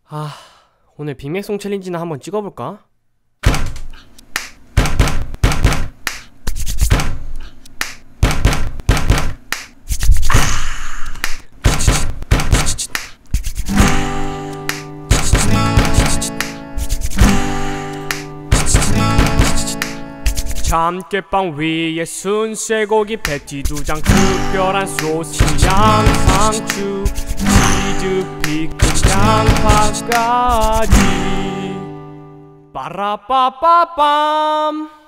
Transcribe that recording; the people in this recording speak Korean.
아, 오늘 빅맥송 챌린지나 한번 찍어볼까? 참깨빵 위에 순쇠고기 패티 2장 특별한 소스 양상추 치즈 피클 양파까지 빠라빠빠빰